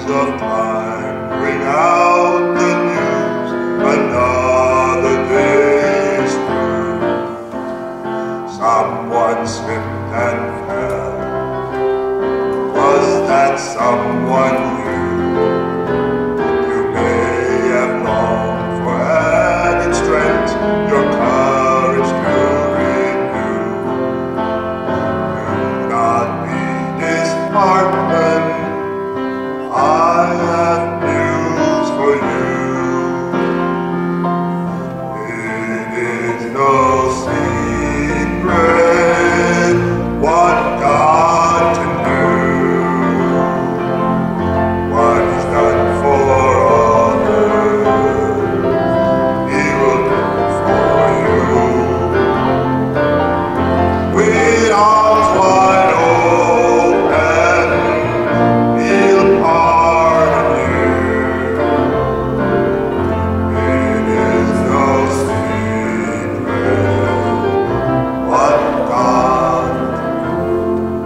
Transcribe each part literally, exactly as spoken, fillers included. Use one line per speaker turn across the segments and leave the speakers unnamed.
of time ring out the news, another day is through. Someone slipped and fell. Was that someone you? You may have longed for added strength, your courage to renew. Do not be disheartened, I have news for you. It is no secret what God can do. What He's done for others, He will do for you. With arms wide open, He'll pardon you. It is no secret what God can do.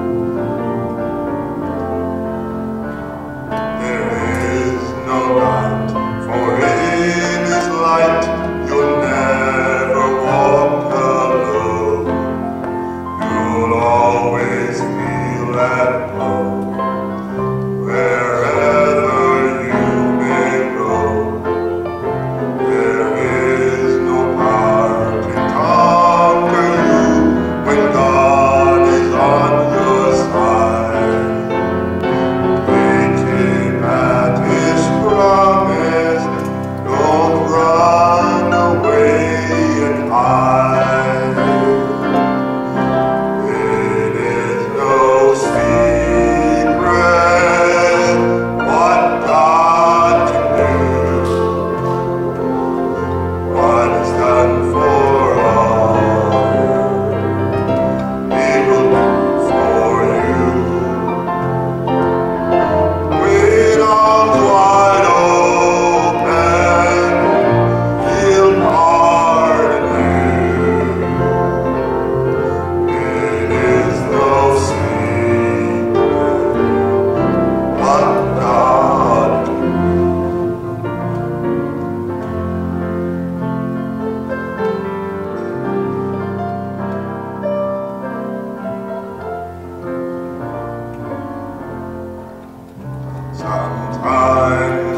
There is no doubt, for in His light you'll never walk alone. You'll always feel at home wherever you may roam. There is no power to conquer you when God is on your side. Take Him at His promise, don't run away and hide. It is no secret what God can do. What He's done for others, He will do for you. With arms wide open, He'll pardon you. It is no secret what God can do. Sometimes